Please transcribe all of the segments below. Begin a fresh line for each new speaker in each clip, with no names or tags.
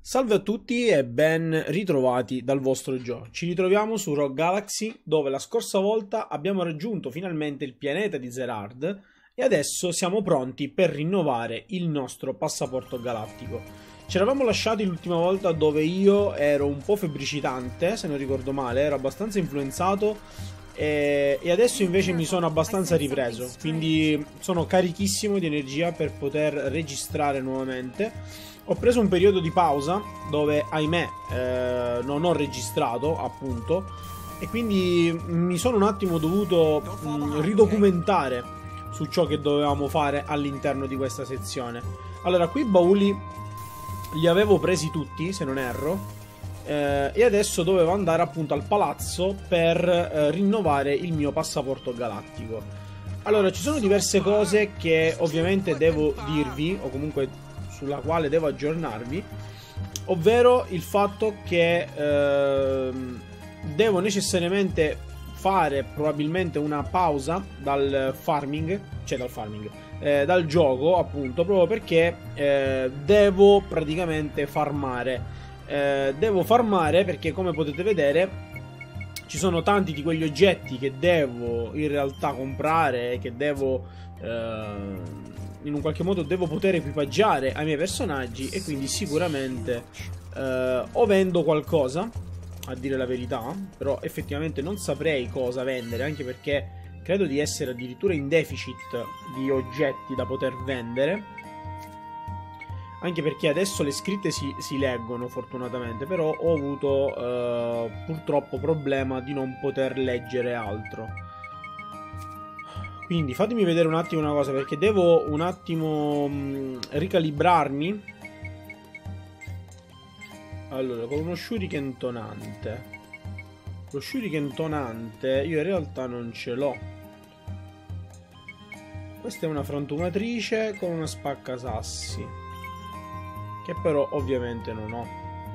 Salve a tutti e ben ritrovati dal vostro Joe. Ci ritroviamo su Rogue Galaxy, dove la scorsa volta abbiamo raggiunto finalmente il pianeta di Zerard e adesso siamo pronti per rinnovare il nostro passaporto galattico. Ci eravamo lasciati l'ultima volta dove io ero un po' febbricitante, se non ricordo male, ero abbastanza influenzato e adesso invece mi sono abbastanza ripreso, quindi sono carichissimo di energia per poter registrare nuovamente. Ho preso un periodo di pausa dove, ahimè, non ho registrato, appunto, e quindi mi sono un attimo dovuto ridocumentare su ciò che dovevamo fare all'interno di questa sezione. Allora, qui i bauli li avevo presi tutti, se non erro, e adesso dovevo andare appunto al palazzo per rinnovare il mio passaporto galattico. Allora, ci sono diverse cose che ovviamente devo dirvi, o comunque sulla quale devo aggiornarvi, ovvero il fatto che devo necessariamente fare probabilmente una pausa dal farming, dal gioco, appunto, proprio perché devo praticamente farmare. Devo farmare perché, come potete vedere, ci sono tanti di quegli oggetti che devo in realtà comprare, che devo in un qualche modo devo poter equipaggiare ai miei personaggi, e quindi sicuramente o vendo qualcosa, a dire la verità, però effettivamente non saprei cosa vendere, anche perché credo di essere addirittura in deficit di oggetti da poter vendere, anche perché adesso le scritte si leggono fortunatamente, però ho avuto purtroppo problema di non poter leggere altro. Quindi fatemi vedere un attimo una cosa, perché devo un attimo ricalibrarmi. Allora, con uno shuriken tonante. Lo shuriken tonante io in realtà non ce l'ho. Questa è una frantumatrice con una spaccasassi, che però ovviamente non ho.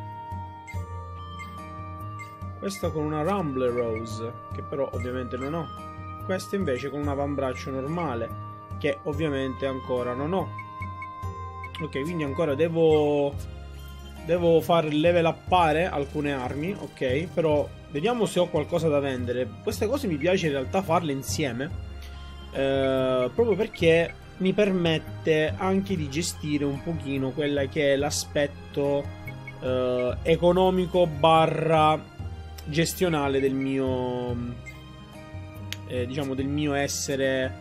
Questa con una Rumble Rose, che però ovviamente non ho. Questa invece con un avambraccio normale, che ovviamente ancora non ho. Ok, quindi ancora devo far level uppare alcune armi, ok? Però vediamo se ho qualcosa da vendere. Queste cose mi piace in realtà farle insieme, proprio perché mi permette anche di gestire un pochino quella che è l'aspetto economico barra gestionale del mio diciamo del mio essere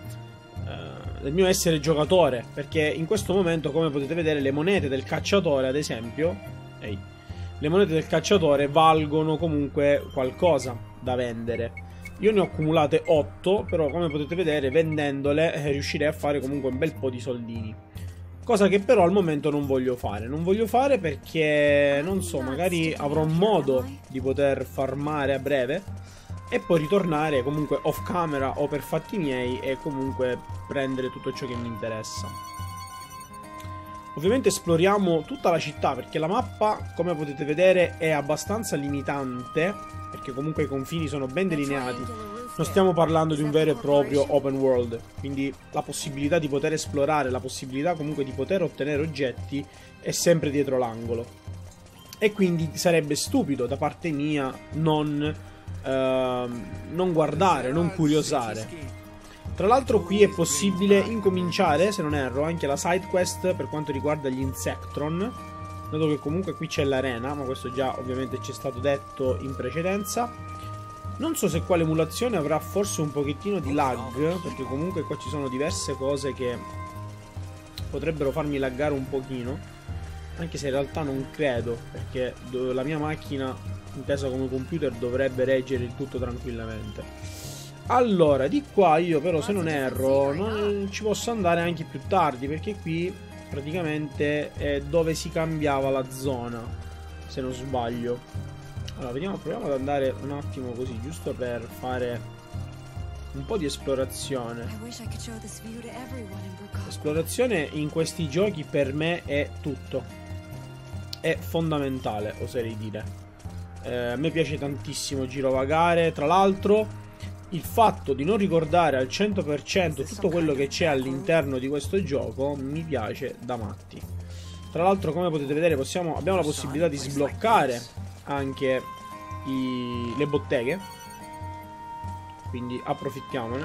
giocatore, perché in questo momento, come potete vedere, le monete del cacciatore, ad esempio, le monete del cacciatore valgono comunque qualcosa da vendere. Io ne ho accumulate 8, però come potete vedere, vendendole riuscirei a fare comunque un bel po' di soldini. Cosa che però al momento non voglio fare. Non voglio fare perché, non so, magari avrò modo di poter farmare a breve e poi ritornare comunque off camera o per fatti miei e comunque prendere tutto ciò che mi interessa. Ovviamente esploriamo tutta la città, perché la mappa, come potete vedere, è abbastanza limitante, perché comunque i confini sono ben delineati. Non stiamo parlando di un vero e proprio open world, quindi la possibilità di poter esplorare, la possibilità comunque di poter ottenere oggetti è sempre dietro l'angolo. E quindi sarebbe stupido da parte mia non guardare, non curiosare. Tra l'altro qui è possibile incominciare, se non erro, anche la side quest per quanto riguarda gli Insectron. Noto che comunque qui c'è l'arena, ma questo già ovviamente ci è stato detto in precedenza. Non so se qua l'emulazione avrà forse un pochettino di lag, perché comunque qua ci sono diverse cose che potrebbero farmi laggare un pochino, anche se in realtà non credo, perché la mia macchina, intesa come computer, dovrebbe reggere il tutto tranquillamente. Allora, di qua io però, se non erro, non ci posso andare anche più tardi, perché qui praticamente è dove si cambiava la zona, se non sbaglio. Allora, vediamo, proviamo ad andare un attimo così, giusto per fare un po' di esplorazione. L'esplorazione in questi giochi per me è tutto. È fondamentale, oserei dire. A me piace tantissimo girovagare. Tra l'altro, il fatto di non ricordare al 100% tutto quello che c'è all'interno di questo gioco mi piace da matti. Tra l'altro, come potete vedere, abbiamo la possibilità di sbloccare anche le botteghe, quindi approfittiamone,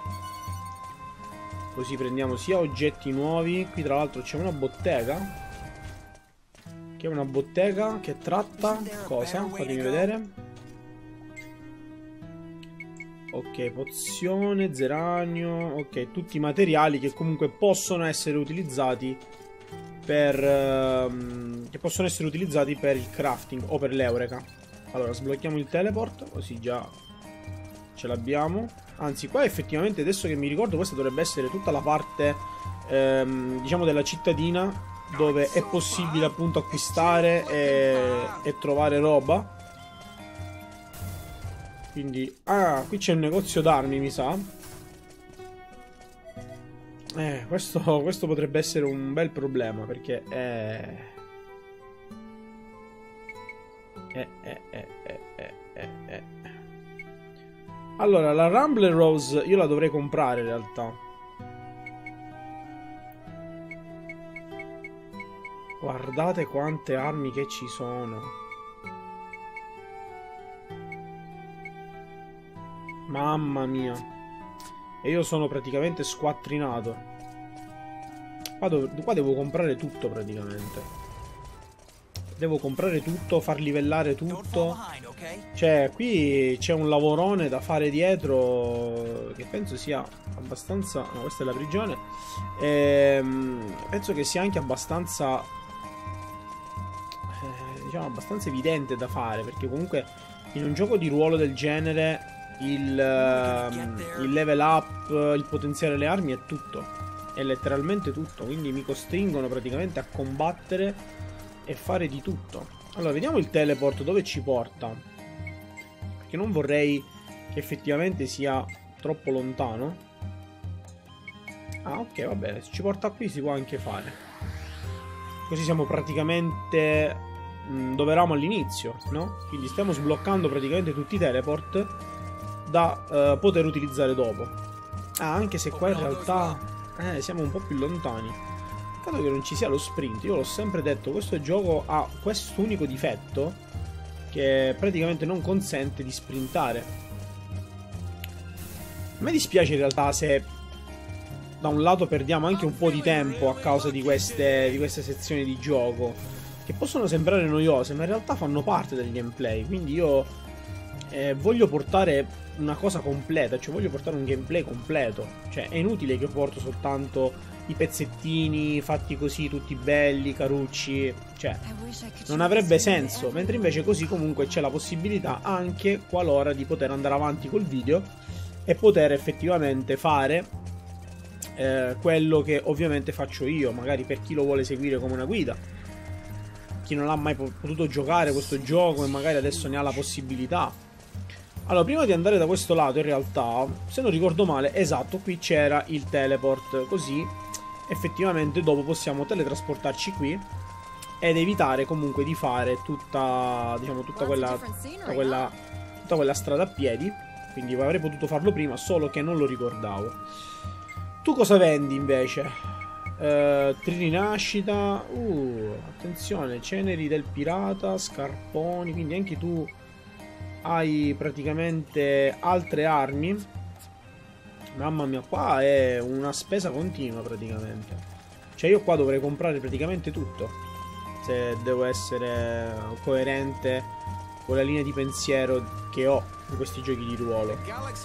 così prendiamo sia oggetti nuovi. Qui tra l'altro c'è una bottega, che è una bottega che tratta cosa? Fatemi vedere. Ok, pozione, zeranio, ok, tutti i materiali che comunque possono essere utilizzati per il crafting o per l'Eureka. Allora, sblocchiamo il teleport, così già ce l'abbiamo. Anzi, qua effettivamente, adesso che mi ricordo, questa dovrebbe essere tutta la parte, diciamo, della cittadina, dove è possibile appunto acquistare e trovare roba. Quindi, qui c'è un negozio d'armi, mi sa. Questo potrebbe essere un bel problema, perché allora, la Rumble Rose io la dovrei comprare in realtà. Guardate quante armi che ci sono. Mamma mia. E io sono praticamente squattrinato. Qua devo comprare tutto praticamente. Devo comprare tutto, far livellare tutto. Cioè, qui c'è un lavorone da fare dietro, che penso sia abbastanza... No, questa è la prigione. Penso che sia anche abbastanza... diciamo, abbastanza evidente da fare, perché comunque in un gioco di ruolo del genere il level up, il potenziare le armi è tutto. È letteralmente tutto. Quindi mi costringono praticamente a combattere e fare di tutto. Allora, vediamo il teleport dove ci porta, perché non vorrei che effettivamente sia troppo lontano. Ah, ok, vabbè, se ci porta qui si può anche fare. Così siamo praticamente dove eravamo all'inizio, no? Quindi stiamo sbloccando praticamente tutti i teleport da poter utilizzare dopo. Ah, anche se qua in realtà siamo un po' più lontani. Peccato che non ci sia lo sprint. Io l'ho sempre detto, questo gioco ha questo unico difetto, che praticamente non consente di sprintare. A me dispiace in realtà se da un lato perdiamo anche un po' di tempo a causa di queste sezioni di gioco, che possono sembrare noiose, ma in realtà fanno parte del gameplay. Quindi io voglio portare una cosa completa, cioè voglio portare un gameplay completo. Cioè è inutile che io porto soltanto i pezzettini fatti così, tutti belli, carucci. Cioè non avrebbe senso. Mentre invece così comunque c'è la possibilità, anche qualora, di poter andare avanti col video e poter effettivamente fare quello che ovviamente faccio io, magari per chi lo vuole seguire come una guida, chi non ha mai potuto giocare questo gioco e magari adesso ne ha la possibilità. Allora, prima di andare da questo lato, in realtà, se non ricordo male, esatto, qui c'era il teleport, così effettivamente dopo possiamo teletrasportarci qui ed evitare comunque di fare tutta, diciamo, tutta quella strada a piedi. Quindi avrei potuto farlo prima, solo che non lo ricordavo. Tu cosa vendi invece? Tririnascita. Attenzione, ceneri del pirata, scarponi. Quindi anche tu hai praticamente altre armi. Mamma mia, qua è una spesa continua praticamente. Cioè io qua dovrei comprare praticamente tutto, se devo essere coerente con la linea di pensiero che ho in questi giochi di ruolo.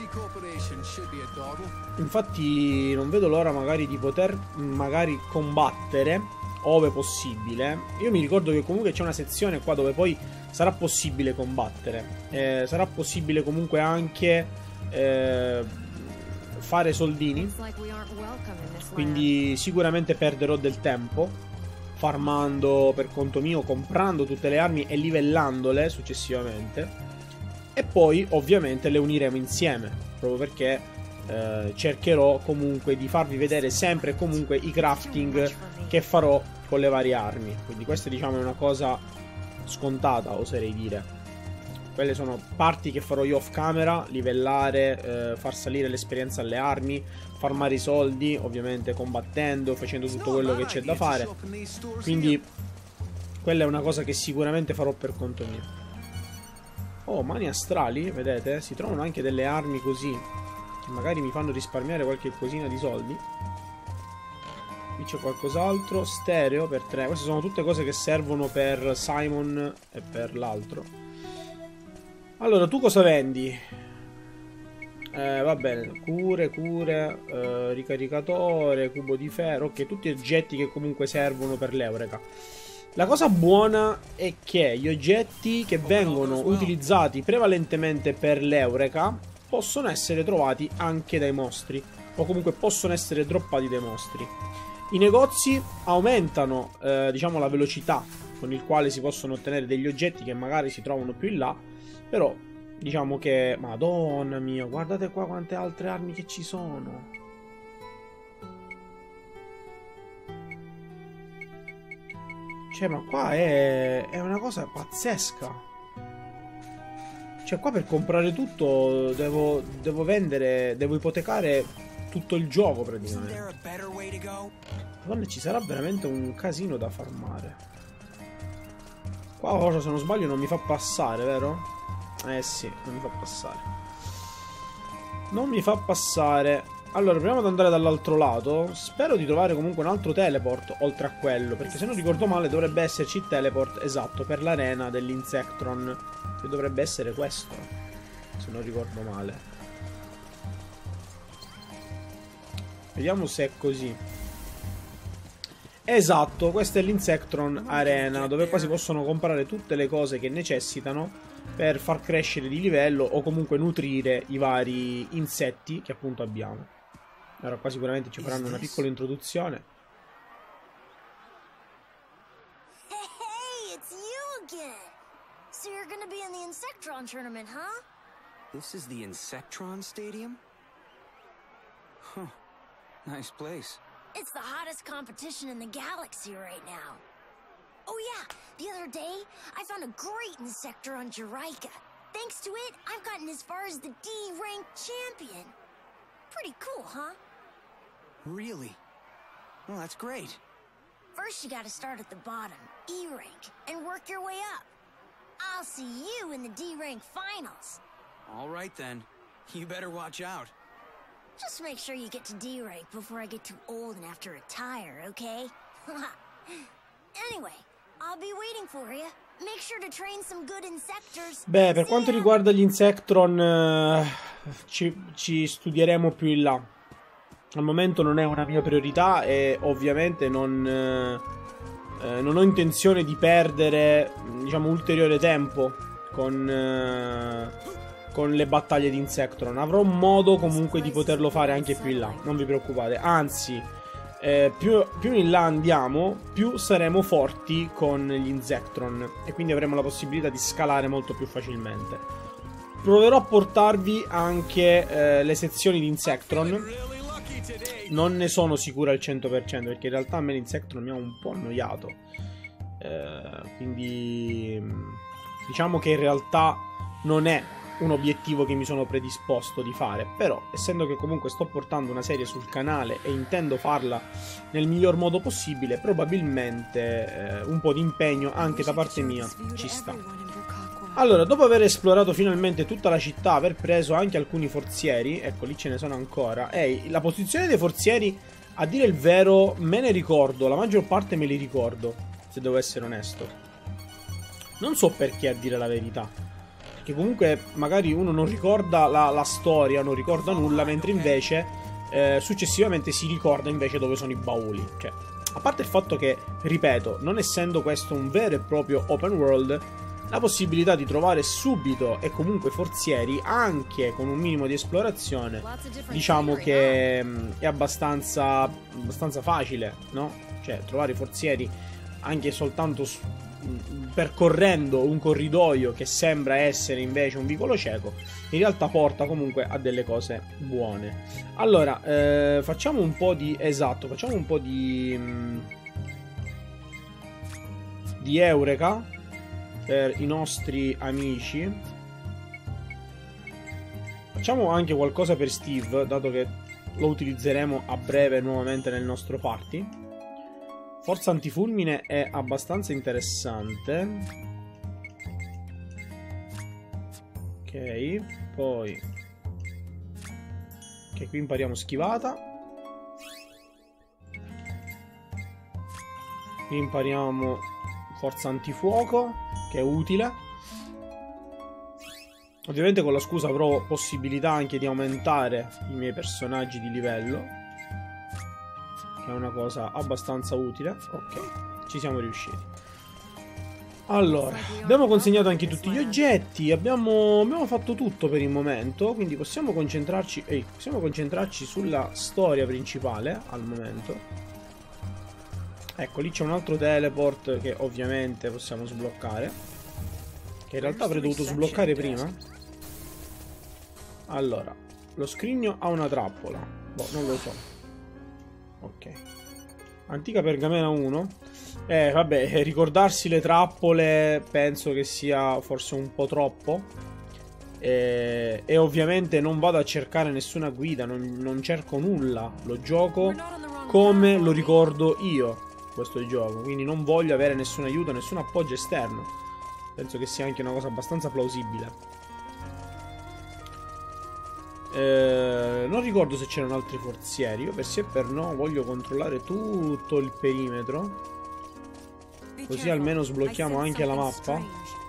Infatti non vedo l'ora magari di poter combattere ove possibile. Io mi ricordo che comunque c'è una sezione qua dove poi sarà possibile combattere, sarà possibile comunque anche fare soldini, quindi sicuramente perderò del tempo farmando per conto mio, comprando tutte le armi e livellandole successivamente, e poi ovviamente le uniremo insieme, proprio perché cercherò comunque di farvi vedere sempre e comunque i crafting che farò con le varie armi. Quindi questa, diciamo, è una cosa scontata, oserei dire. Quelle sono parti che farò io off camera, livellare, far salire l'esperienza alle armi, farmare i soldi, ovviamente combattendo, facendo tutto quello che c'è da fare. Quindi quella è una cosa che sicuramente farò per conto mio. Oh, mani astrali, vedete? Si trovano anche delle armi così, che magari mi fanno risparmiare qualche cosina di soldi. Qui c'è qualcos'altro. Stereo per 3. Queste sono tutte cose che servono per Simon e per l'altro. Allora, tu cosa vendi? Va bene, cure, ricaricatore, cubo di ferro. Ok, tutti oggetti che comunque servono per l'Eureka. La cosa buona è che gli oggetti che vengono utilizzati prevalentemente per l'Eureka possono essere trovati anche dai mostri, o comunque possono essere droppati dai mostri. I negozi aumentano, diciamo, la velocità con il quale si possono ottenere degli oggetti che magari si trovano più in là. Però diciamo che, madonna mia, guardate qua quante altre armi che ci sono. Cioè, ma qua è una cosa pazzesca. Cioè, qua per comprare tutto devo vendere, devo ipotecare tutto il gioco praticamente. Madonna, ci sarà veramente un casino da farmare. Qua cosa, se non sbaglio, non mi fa passare, vero? Eh sì, non mi fa passare. Non mi fa passare. Allora, proviamo ad andare dall'altro lato. Spero di trovare comunque un altro teleport oltre a quello, perché se non ricordo male dovrebbe esserci il teleport esatto per l'arena dell'Insectron, che dovrebbe essere questo, se non ricordo male. Vediamo se è così. Esatto, questa è l'Insectron Arena, dove qua si possono comprare tutte le cose che necessitano per far crescere di livello o comunque nutrire i vari insetti che appunto abbiamo. Allora qua sicuramente ci faranno una piccola introduzione.
Hey, it's you again. So you're gonna be in the Insectron tournament, huh?
This is the Insectron Stadium? Huh. Nice place.
It's the hottest competition in the galaxy right now. Oh yeah, the other day, I found a great Insector on Jiraika. Thanks to it, I've gotten as far as the D-rank champion. Pretty cool, huh?
Really? Well, that's great.
First, you gotta start at the bottom, E-rank, and work your way up. I'll see you in the D-rank finals.
All right then. You better watch out.
Just make sure you get to D-rank before I get too old and have to retire, okay? Anyway, I'll be waiting for you. Make sure to train some good Insectors.
Beh, per quanto riguarda gli Insectron, ci studieremo più in là. Al momento non è una mia priorità e ovviamente non ho intenzione di perdere, diciamo, ulteriore tempo con le battaglie di Insectron. Avrò modo comunque di poterlo fare anche più in là, non vi preoccupate. Anzi, più in là andiamo, più saremo forti con gli Insectron e quindi avremo la possibilità di scalare molto più facilmente. Proverò a portarvi anche le sezioni di Insectron. Non ne sono sicuro al 100% perché in realtà a me l'Insectron mi ha un po' annoiato, quindi diciamo che in realtà non è un obiettivo che mi sono predisposto di fare. Però, essendo che comunque sto portando una serie sul canale e intendo farla nel miglior modo possibile, probabilmente un po' di impegno anche da parte mia ci sta. Allora, dopo aver esplorato finalmente tutta la città, aver preso anche alcuni forzieri, ecco lì ce ne sono ancora, la posizione dei forzieri, a dire il vero, me ne ricordo, la maggior parte me li ricordo, se devo essere onesto. Non so perché, a dire la verità. Che comunque magari uno non ricorda la storia, non ricorda nulla, mentre invece successivamente si ricorda invece dove sono i bauli. Cioè, a parte il fatto che, ripeto, non essendo questo un vero e proprio open world, la possibilità di trovare subito e comunque forzieri anche con un minimo di esplorazione, diciamo che è abbastanza facile, no? Cioè, trovare forzieri anche soltanto percorrendo un corridoio che sembra essere invece un vicolo cieco, in realtà porta comunque a delle cose buone. Allora, facciamo un po' di di Eureka per i nostri amici. Facciamo anche qualcosa per Steve, dato che lo utilizzeremo a breve nuovamente nel nostro party. Forza antifulmine è abbastanza interessante. Ok, poi... Ok, qui impariamo schivata. Qui impariamo forza antifuoco, che è utile. Ovviamente con la scusa avrò possibilità anche di aumentare i miei personaggi di livello, che è una cosa abbastanza utile. Ok, ci siamo riusciti. Allora, abbiamo consegnato anche tutti gli oggetti, abbiamo fatto tutto per il momento, quindi possiamo concentrarci sulla storia principale al momento. Ecco, lì c'è un altro teleport che ovviamente possiamo sbloccare, che in realtà avrei dovuto sbloccare prima. Allora, lo scrigno ha una trappola. Boh, non lo so. Ok. Antica pergamena 1. Vabbè, ricordarsi le trappole penso che sia forse un po' troppo. E ovviamente non vado a cercare nessuna guida, non cerco nulla. Lo gioco come lo ricordo io, questo gioco. Quindi non voglio avere nessun aiuto, nessun appoggio esterno. Penso che sia anche una cosa abbastanza plausibile. Non ricordo se c'erano altri forzieri. Io per sì e per no voglio controllare tutto il perimetro, così almeno sblocchiamo anche la mappa.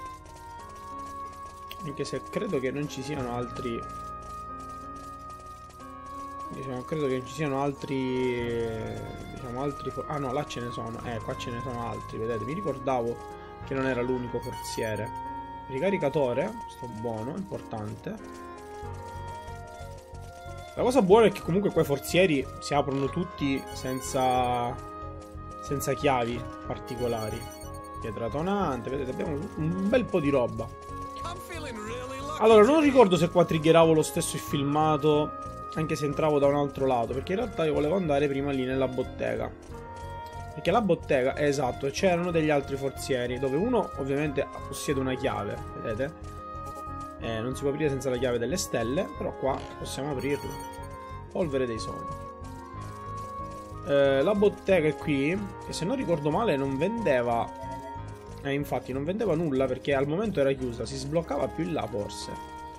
Anche se credo che non ci siano altri. Diciamo, credo che ci siano altri. Diciamo altri. Ah no, là ce ne sono. Qua ce ne sono altri. Vedete, mi ricordavo che non era l'unico forziere. Ricaricatore, sto buono, importante. La cosa buona è che comunque quei forzieri si aprono tutti senza chiavi particolari. Pietra tonante, vedete, abbiamo un bel po' di roba. Allora, non ricordo se qua triggeravo lo stesso il filmato, anche se entravo da un altro lato, perché in realtà io volevo andare prima lì nella bottega. Perché la bottega, esatto, c'erano degli altri forzieri, dove uno ovviamente possiede una chiave, vedete? Non si può aprire senza la chiave delle stelle, però qua possiamo aprirlo. Polvere dei sogni. La bottega è qui, che se non ricordo male non vendeva. Infatti non vendeva nulla perché al momento era chiusa, si sbloccava più in là forse.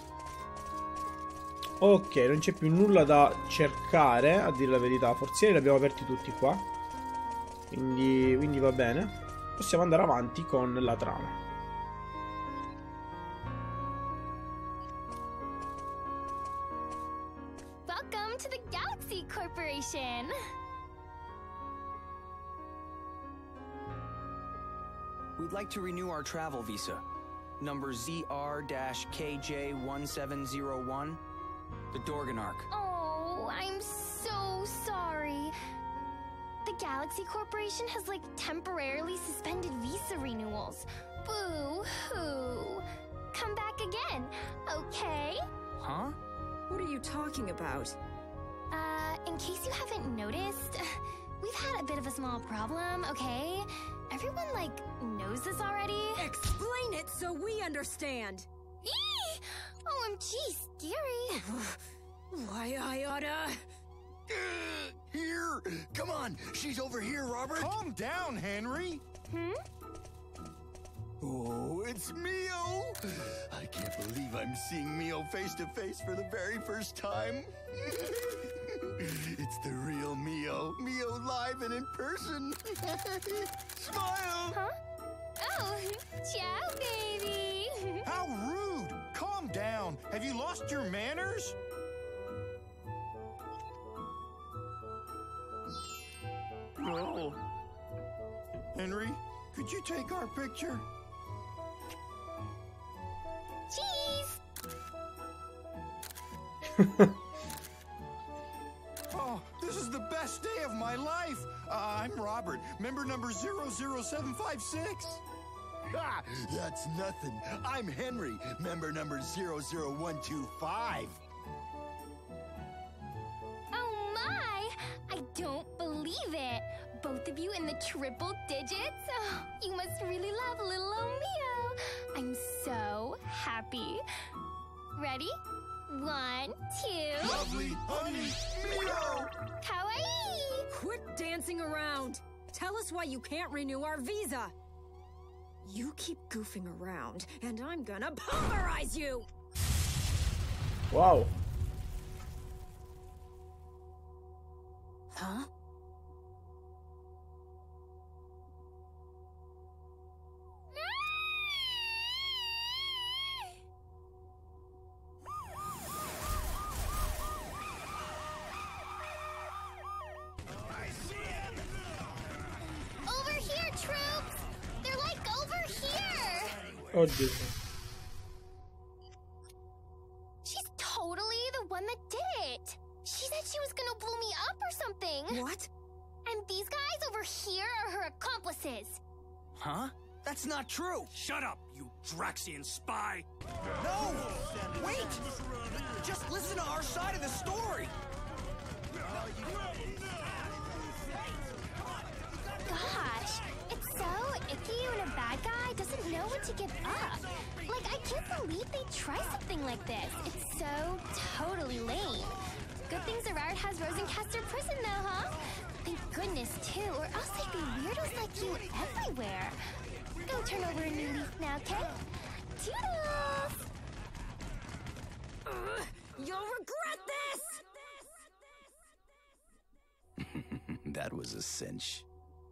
Ok, non c'è più nulla da cercare, a dire la verità. Forzieri li abbiamo aperti tutti qua, quindi va bene. Possiamo andare avanti con la trama.
Welcome to the Galaxy Corporation!
We'd like to renew our travel visa. Number ZR-KJ1701. The Dorganark.
Oh, I'm so sorry. The Galaxy Corporation has, like, temporarily suspended visa renewals. Boo-hoo. Come back again, okay?
Huh?
What are you talking about?
In case you haven't noticed, we've had a bit of a small problem, okay? Everyone, like, knows this already.
Explain it so we understand!
Eee! OMG, scary.
Why, I oughta...
Here! Come on! She's over here, Robert!
Calm down, Henry!
Oh, it's Mio! I can't believe I'm seeing Mio face to face for the very first time. It's the real Mio. Mio live and in person. Smile!
Huh? Oh, ciao, baby.
How rude! Calm down! Have you lost your manners?
No. Henry, could you take our picture?
Cheese.
Oh, this is the best day of my life! I'm Robert, member number 00756.
Ha! That's nothing. I'm Henry, member number 00125.
Oh my! I don't believe it. Both of you in the triple digits? Oh, you must really love little old Mio. I'm so happy. Ready? 1, 2.
Lovely honey, Mio!
Kawaii!
Quit dancing around! Tell us why you can't renew our visa! You keep goofing around, and I'm gonna pulverize you!
Wow.
Huh? Over here, troops! They're like over here!
Oddio.
She's totally the one that did it! She said she was gonna blow me up or something!
What?
And these guys over here are her accomplices!
Huh? That's not true.
Shut up, you Draxian spy!
No! Wait! Just listen to our side of the story.
Gosh, it's so icky when a bad guy doesn't know when to give up. Like, I can't believe they try something like this. It's so totally lame. Good thing Zerard has Rosencaster Prison, though, huh? Thank goodness, too, or else there'd be weirdos like you everywhere. Go turn over a new leaf now, okay? Toodles!
You'll regret this!
That was a cinch.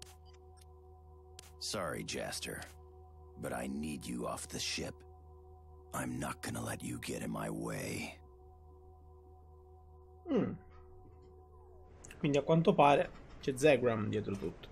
Sorry, Jaster, but I need you off the ship. I'm not gonna let you get in my way.
Quindi a quanto pare c'è Zegram dietro tutto.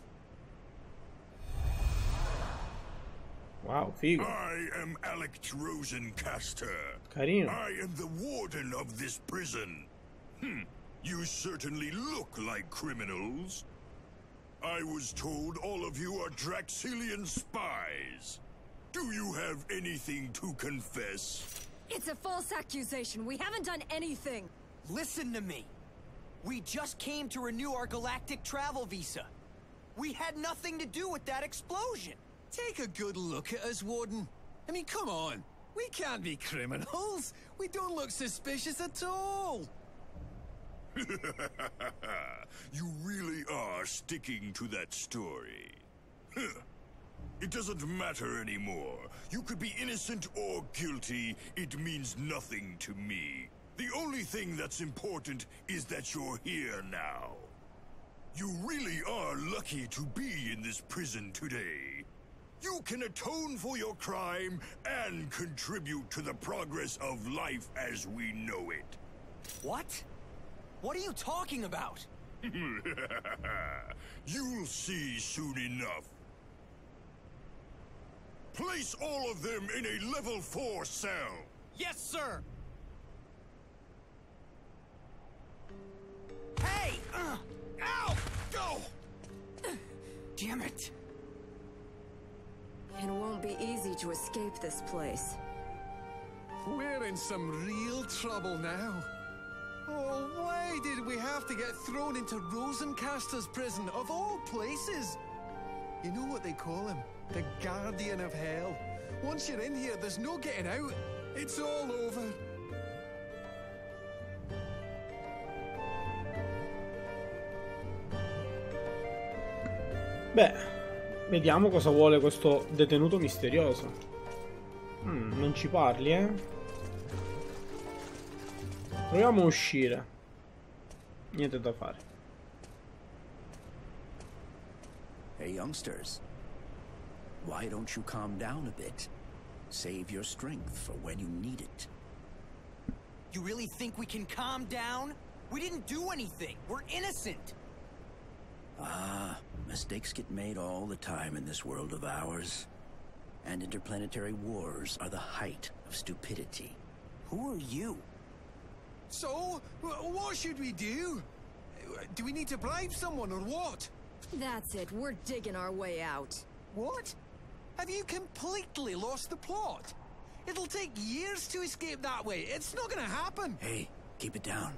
Wow, figo.
I am Alex Rosencaster.
Carino.
I am the warden of this prison. You certainly look like criminals. I was told all of you are Draxilian spies. Do you have anything to confess?
It's a false accusation. We haven't done anything.
Listen to me. We just came to renew our galactic travel visa. We had nothing to do with that explosion.
Take a good look at us, Warden. I mean, come on. We can't be criminals. We don't look suspicious at all.
You really are sticking to that story. It doesn't matter anymore. You could be innocent or guilty. It means nothing to me. The only thing that's important is that you're here now. You really are lucky to be in this prison today. You can atone for your crime and contribute to the progress of life as we know it.
What? What are you talking about?
You'll see soon enough. Place all of them in a level 4 cell.
Yes, sir! Hey! Ow! Go! Damn it!
It won't be easy to escape this place.
We're in some real trouble now. Oh, why did we have to get thrown into Rosencaster's prison, of all places? You know what they call him? The Guardian of Hell. Once you're in here, there's no getting out. It's all over.
Beh, vediamo cosa vuole questo detenuto misterioso. Non ci parli, eh? Proviamo a uscire. Niente da fare.
Hey, youngsters. Why don't you calm down a bit? Save your strength for when you need it.
You really think we can calm down? We didn't do anything. We're innocent.
Ah, mistakes get made all the time in this world of ours. And interplanetary wars are the height of stupidity.
Who are you?
So, what should we do? Do we need to bribe someone or what?
That's it. We're digging our way out.
What? Have you completely lost the plot? It'll take years to escape that way. It's not gonna happen.
Hey, keep it down.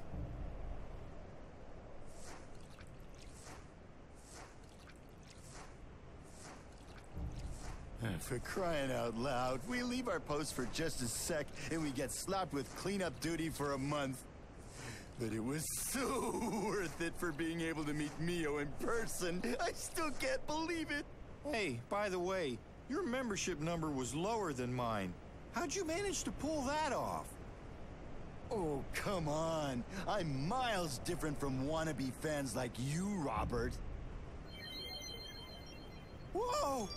For crying out loud, we leave our post for just a sec and we get slapped with cleanup duty for a month. But it was so worth it for being able to meet Mio in person. I still can't believe it.
Hey, by the way, your membership number was lower than mine. How'd you manage to pull that off?
Oh, come on. I'm miles different from wannabe fans like you, Robert.
Whoa!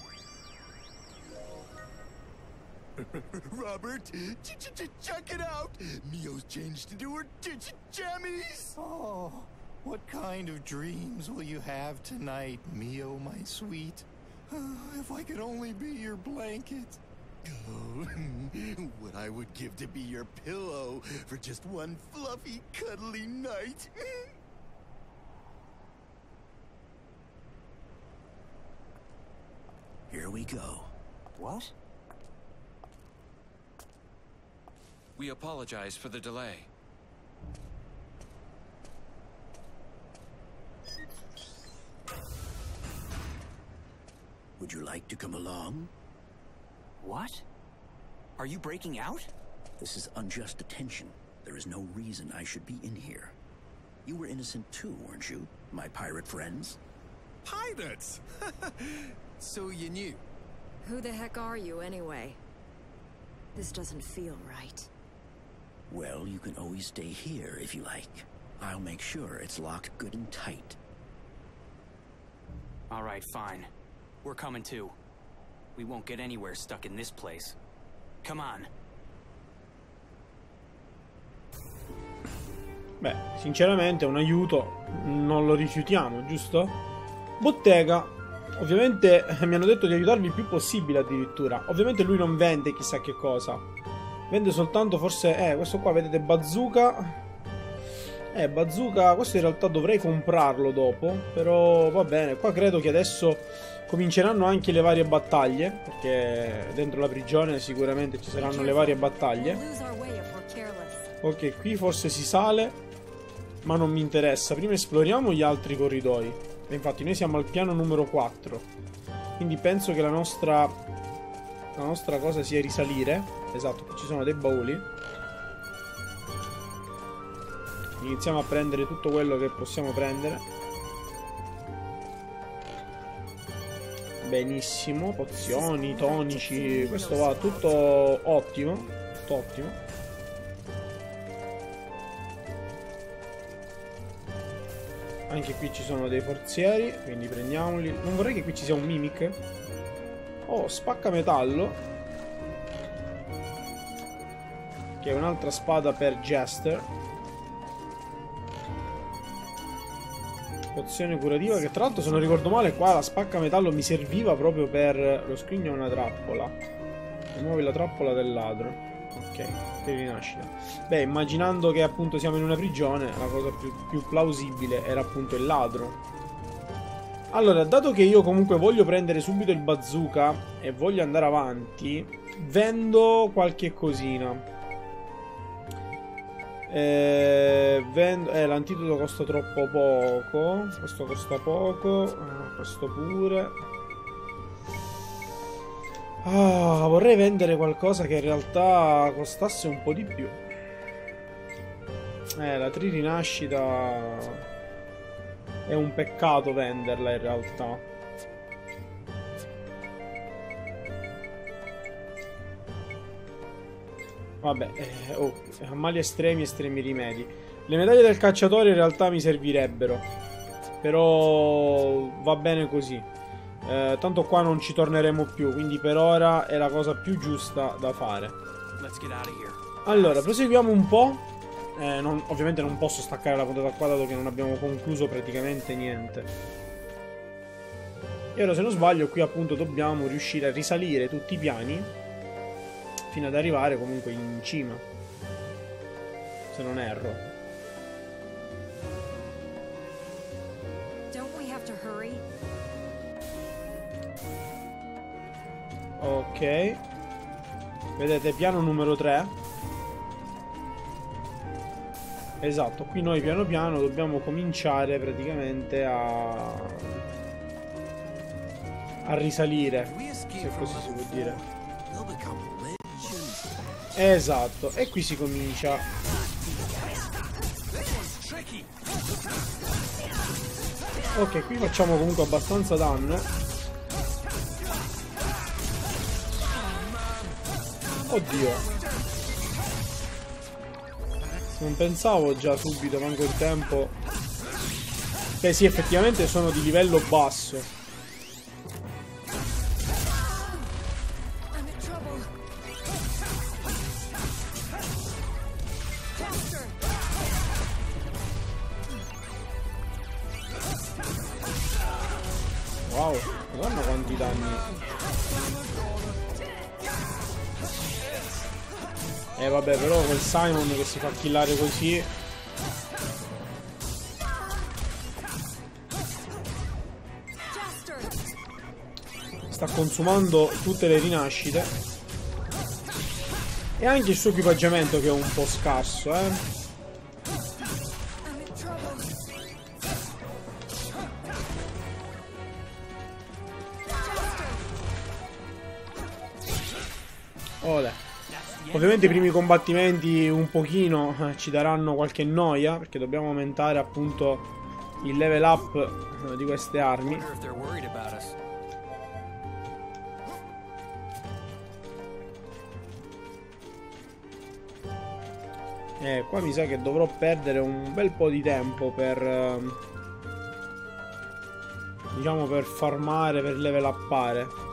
Robert, check it out. Mio's changed into her jammies.
Oh, what kind of dreams will you have tonight, Mio, my sweet? If I could only be your blanket.
Oh, what I would give to be your pillow for just one fluffy, cuddly night.
Here we go.
What?
We apologize for the delay.
Would you like to come along?
What? Are you breaking out?
This is unjust detention. There is no reason I should be in here. You were innocent too, weren't you, my pirate friends?
Pirates? So you knew?
Who the heck are you, anyway? This doesn't feel right.
Well, you can always stay here if you like. I'll make sure it's locked good and tight.
All right, fine. We're coming too. We won't get anywhere stuck in this place. Come on.
Beh, sinceramente un aiuto non lo rifiutiamo, giusto? Bottega. Ovviamente mi hanno detto di aiutarvi il più possibile addirittura. Ovviamente lui non vende chissà che cosa. Vende soltanto forse... questo qua vedete, bazooka. Bazooka, questo in realtà dovrei comprarlo dopo. Però va bene, qua credo che adesso cominceranno anche le varie battaglie. Perché dentro la prigione sicuramente ci saranno le varie battaglie. Ok, qui forse si sale, ma non mi interessa. Prima esploriamo gli altri corridoi. E infatti noi siamo al piano numero 4. Quindi penso che la nostra cosa sia risalire. Esatto, qui ci sono dei bauli. Iniziamo a prendere tutto quello che possiamo prendere. Benissimo, pozioni, tonici. Questo va tutto ottimo. Tutto ottimo. Anche qui ci sono dei forzieri, quindi prendiamoli. Non vorrei che qui ci sia un mimic. Oh, spaccametallo, che è un'altra spada per Jester. Pozione curativa, che tra l'altro, se non ricordo male, qua la spaccametallo mi serviva proprio per... Lo scrigno è una trappola. Rimuovi la trappola del ladro. Ok, per rinascita. Beh, immaginando che appunto siamo in una prigione, la cosa più plausibile era appunto il ladro. Allora, dato che io comunque voglio prendere subito il bazooka e voglio andare avanti, vendo qualche cosina. L'antidoto costa troppo poco. Questo costa poco. Questo pure. Vorrei vendere qualcosa che in realtà costasse un po' di più. La tri rinascita è un peccato venderla in realtà. Vabbè, mali estremi, estremi rimedi. Le medaglie del cacciatore in realtà mi servirebbero, però va bene così. Tanto qua non ci torneremo più, quindi per ora è la cosa più giusta da fare. Allora, proseguiamo un po'. Ovviamente non posso staccare la puntata qua, dato che non abbiamo concluso praticamente niente. E ora, se non sbaglio, qui appunto dobbiamo riuscire a risalire tutti i piani fino ad arrivare comunque in cima, se non erro. Ok, vedete, piano numero 3. Esatto, qui noi piano piano dobbiamo cominciare praticamente a risalire. se così si può dire. Esatto, e qui si comincia. Ok, qui facciamo comunque abbastanza danno. Oddio. Non pensavo già subito, manco il tempo. Beh sì, effettivamente sono di livello basso. Wow, madonna quanti danni. Vabbè, però quel Simon che si fa killare così. Sta consumando tutte le rinascite. E anche il suo equipaggiamento che è un po' scarso, Olè. Ovviamente i primi combattimenti un pochino ci daranno qualche noia, perché dobbiamo aumentare appunto il level up di queste armi. Qua mi sa che dovrò perdere un bel po' di tempo per diciamo per farmare, per level uppare.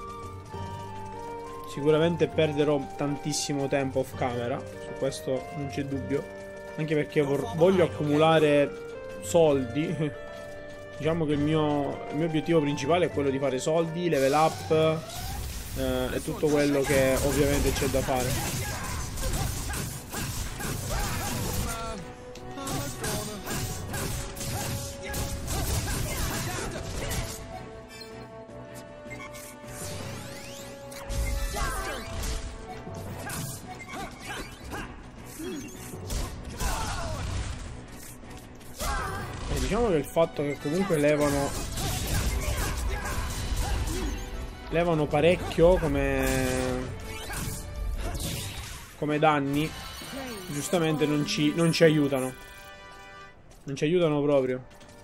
Sicuramente perderò tantissimo tempo off camera, su questo non c'è dubbio. Anche perché voglio accumulare soldi. Diciamo che il mio obiettivo principale è quello di fare soldi, level up e tutto quello che ovviamente c'è da fare. Diciamo che il fatto che comunque levano parecchio come danni, giustamente non ci aiutano. Non ci aiutano proprio.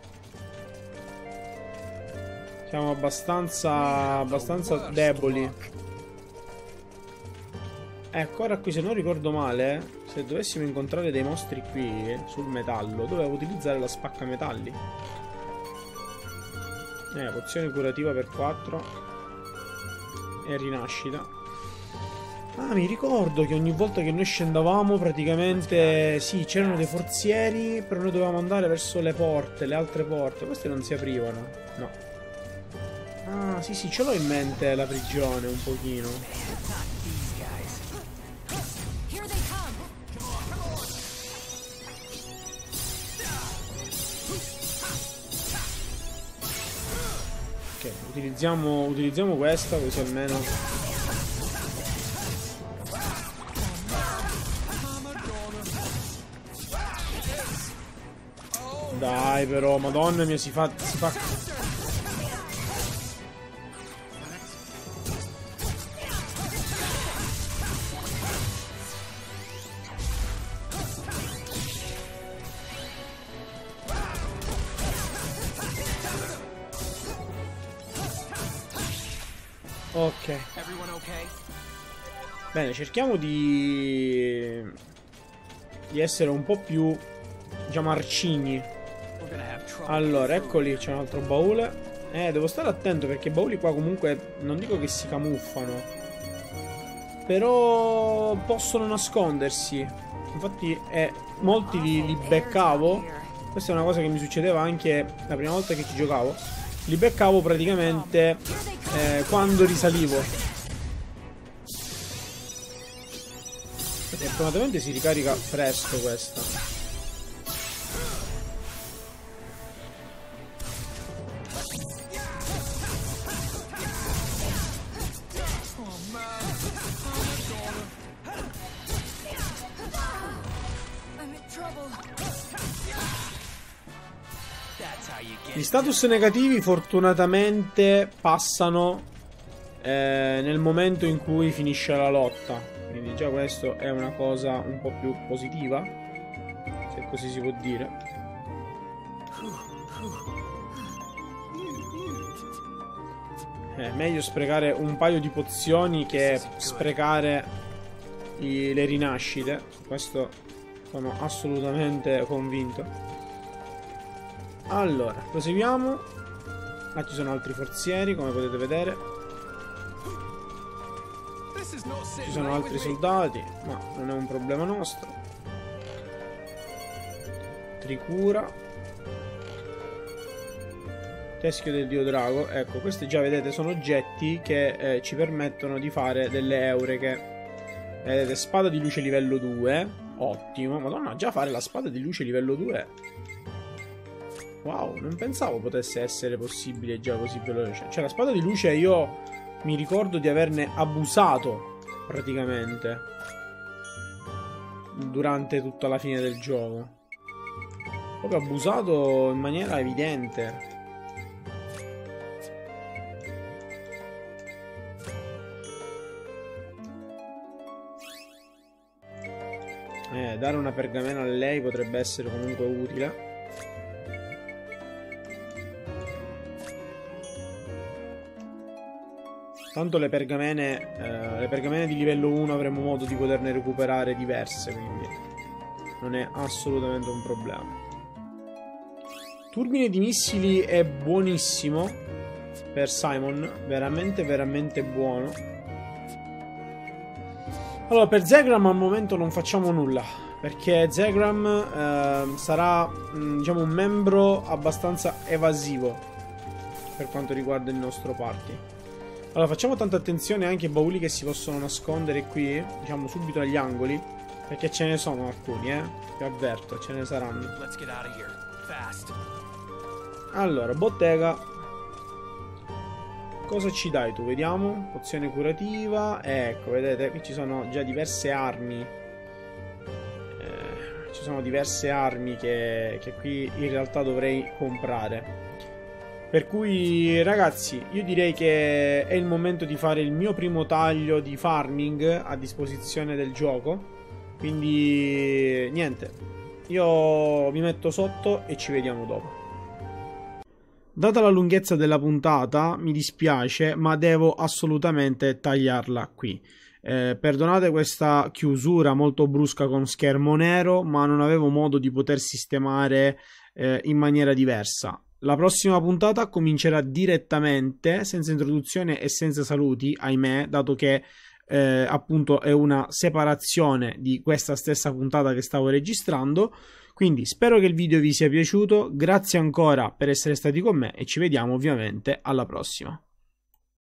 Siamo abbastanza deboli. Ecco, ora qui se non ricordo male, se dovessimo incontrare dei mostri qui sul metallo, dovevo utilizzare la spaccametalli. Pozione curativa per 4 e rinascita. Ah, mi ricordo che ogni volta che noi scendavamo praticamente sì, c'erano dei forzieri, però noi dovevamo andare verso le porte, le altre porte. Queste non si aprivano. No. Ah, sì, ce l'ho in mente la prigione un pochino. Utilizziamo questa così almeno. Dai però, madonna mia, si fa. Ok. Bene, cerchiamo di essere un po' più, diciamo, arcigni. Allora, eccoli, c'è un altro baule. Devo stare attento perché i bauli qua comunque non dico che si camuffano, però possono nascondersi. Infatti molti li beccavo. Questa è una cosa che mi succedeva anche la prima volta che ci giocavo. Li beccavo praticamente quando risalivo. E fortunatamente si ricarica presto questa. Gli status negativi fortunatamente passano nel momento in cui finisce la lotta, quindi già questo è una cosa un po' più positiva, se così si può dire. Meglio sprecare un paio di pozioni che sprecare le rinascite, questo sono assolutamente convinto. Allora, proseguiamo. Là ci sono altri forzieri, come potete vedere. Ci sono altri soldati, ma non è un problema nostro. Tricura. Teschio del dio drago. Ecco, questi già vedete sono oggetti che ci permettono di fare delle eureche. Vedete, spada di luce livello 2. Ottimo. Madonna, già fare la spada di luce livello 2. Wow, non pensavo potesse essere possibile già così veloce. Cioè, la spada di luce io mi ricordo di averne abusato praticamente durante tutta la fine del gioco. Proprio abusato in maniera evidente. Dare una pergamena a lei potrebbe essere comunque utile. Tanto le pergamene di livello 1 avremo modo di poterne recuperare diverse, quindi non è assolutamente un problema. Turbine di missili è buonissimo per Simon, veramente veramente buono. Allora, per Zegram al momento non facciamo nulla, perché Zegram sarà diciamo un membro abbastanza evasivo per quanto riguarda il nostro party. Allora, facciamo tanta attenzione anche ai bauli che si possono nascondere qui, diciamo subito agli angoli, perché ce ne sono alcuni, vi avverto, ce ne saranno. Allora, bottega. Cosa ci dai tu? Vediamo. Pozione curativa. Ecco, vedete, qui ci sono già diverse armi. Ci sono diverse armi che qui in realtà dovrei comprare. Per cui, ragazzi, io direi che è il momento di fare il mio primo taglio di farming a disposizione del gioco. Quindi, niente. Io mi metto sotto e ci vediamo dopo. Data la lunghezza della puntata, mi dispiace, ma devo assolutamente tagliarla qui. Perdonate questa chiusura molto brusca con schermo nero, ma non avevo modo di poter sistemare in maniera diversa. La prossima puntata comincerà direttamente, senza introduzione e senza saluti, ahimè, dato che appunto è una separazione di questa stessa puntata che stavo registrando. Quindi spero che il video vi sia piaciuto, grazie ancora per essere stati con me e ci vediamo ovviamente alla prossima.